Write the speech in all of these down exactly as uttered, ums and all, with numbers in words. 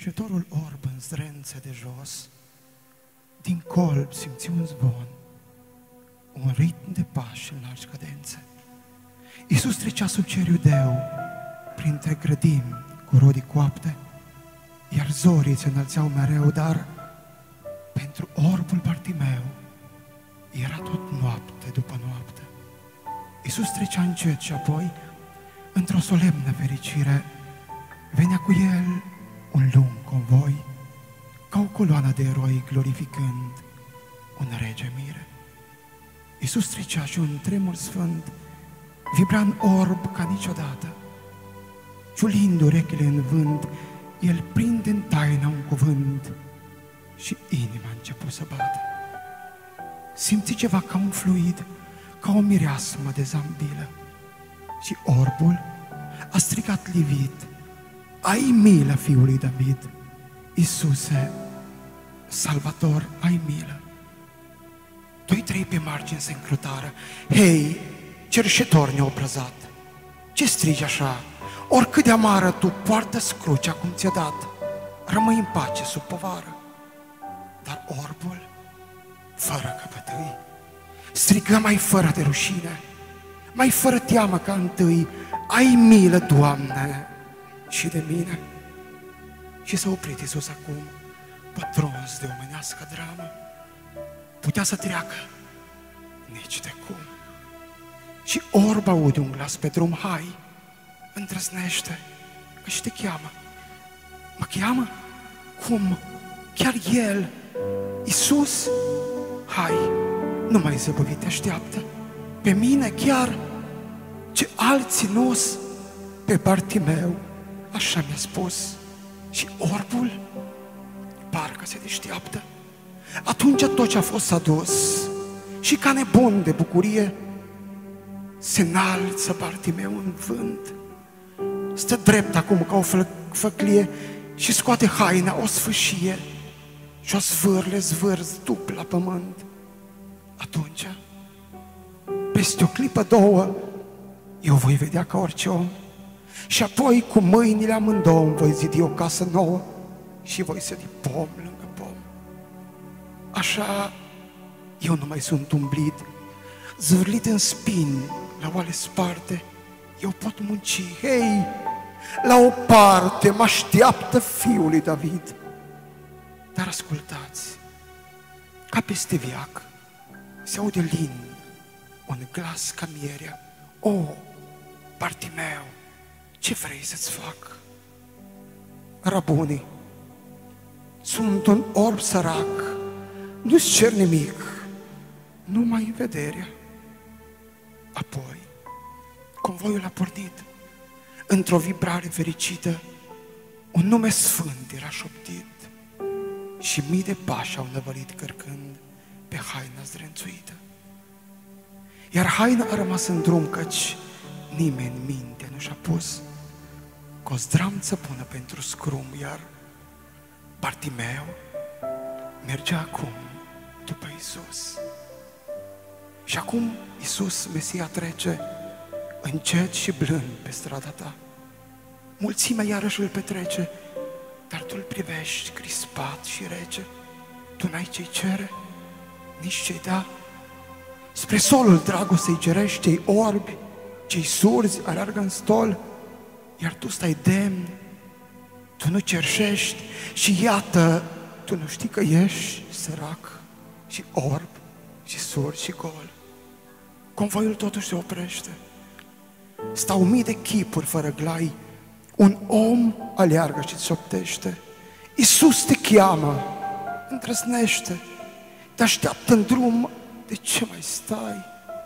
cerșetorul orb în zdrențe de jos, din colb simți un zvon, un ritm de pași în largi cadențe. Iisus trecea sub cer iudeu, printre grădini cu rodii coapte, iar zorii se înălțeau mereu, dar pentru orbul Bartimeu era tot noapte după noapte. Iisus trecea încet și apoi, într-o solemnă fericire, venea cu el un lung convoi, ca o coloană de eroi glorificând un rege mire. Iisus trecea și un tremur sfânt vibra în orb ca niciodată. Ciulind urechile în vânt, el prinde în taina un cuvânt și inima a început să bată. Simți ceva ca un fluid, ca o mireasmă de zambilă. Și orbul a strigat livit: ai milă, Fiul lui David! Iisuse, Salvator, ai milă! Doi, trei pe margini se încrutară: hei, cerșetor neobrăzat, ce strigi așa? Oricât de amară tu, poartă-ți crucea cum ți-a dat, rămâi în pace sub povară. Dar orbul, fără căpătâi, strigă mai fără de rușine, mai fără teamă ca întâi: ai milă, Doamne, și de mine. Și s-a oprit Iisus acum, pătruns de omenească dramă. Putea să treacă, nici de cum. Și orb aude un glas pe drum: hai, îndrăznește, că și te cheamă. Mă cheamă? Cum? Chiar El, Iisus? Hai, nu mai zăbăvi, te așteaptă. Pe mine chiar? Ce alții nu-s? Pe Bartimeu, așa mi-a spus. Și orbul parcă se deșteaptă. Atunci tot ce a fost adus și ca nebun de bucurie se înalță Bartimeu în vânt. Stă drept acum ca o făclie și scoate haina, o sfâșie și o zvârle zvârz după la pământ. Atunci, peste o clipă, două, eu voi vedea ca orice om și apoi cu mâinile amândouă îmi voi zidi o casă nouă și voi sădi pom lângă pom. Așa eu nu mai sunt umblit, zvârlit în spini la oale sparte. Eu pot munci, hei, la o parte mă așteaptă Fiul lui David. Dar ascultați, ca peste viac se aude lin un glas ca mierea: o, Bartimeu, ce vrei să-ți fac? Rabuni, sunt un orb sărac, nu-ți cer nimic, numai vederea. Apoi convoiul a pornit. Într-o vibrare fericită, un nume sfânt era șoptit și mii de pași au năvălit cărcând pe haina zdrențuită. Iar haina a rămas în drum, căci nimeni minte nu și-a pus că o zdramță bună pentru scrum, iar Bartimeu mergea acum după Iisus. Și acum Iisus, Mesia, trece încet și blând pe strada ta. Mulțimea iarăși îl petrece, dar tu îl privești crispat și rece. Tu n-ai ce-i cere, nici ce-i da. Spre solul dragostei cerești, cei orbi, cei surzi aleargă în stol, iar tu stai demn, tu nu cerșești și iată, tu nu știi că ești sărac și orb și surd și gol. Convoiul totuși se oprește. Stau mii de chipuri fără glai. Un om aleargă și-ți șoptește: Iisus te cheamă, îndrăznește, te așteaptă în drum, de ce mai stai?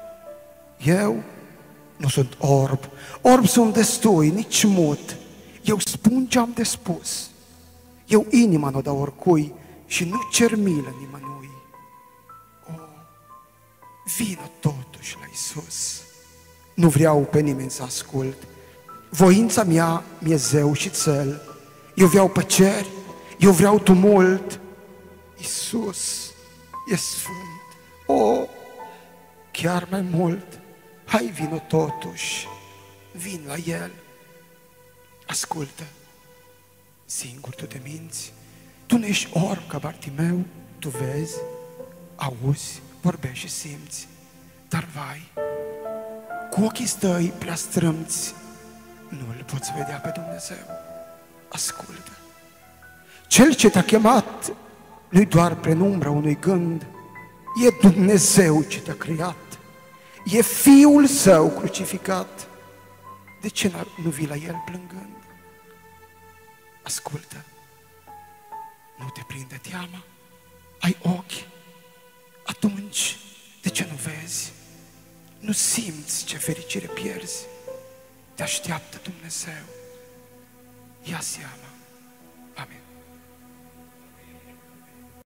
Eu nu sunt orb, orb sunt destui, nici mut. Eu spun ce am de spus. Eu inima n-o dau oricui și nu cer milă nimănui. O, vină totuși la Iisus. Nu vreau pe nimeni să ascult. Voința mea mi-e zeu și țel. Eu vreau păceri, eu vreau tumult. Iisus e sfânt. O, chiar mai mult. Hai, vină totuși, vin la El. Ascultă, Singur tu te minți, tu nu ești orb ca Bartimeu, tu vezi, auzi, vorbești și simți, dar vai, cu ochii tăi prea strâmți, nu îl poți vedea pe Dumnezeu. Ascultă! Cel ce te-a chemat nu-i doar penumbra unui gând, e Dumnezeu ce te-a creat, e Fiul Său crucificat. De ce nu vii la El plângând? Ascultă! Nu te prinde teama? Ai ochi? Atunci, de ce nu vezi? Nu simți ce fericire pierzi? Te așteaptă Dumnezeu. Ia seama. Amin.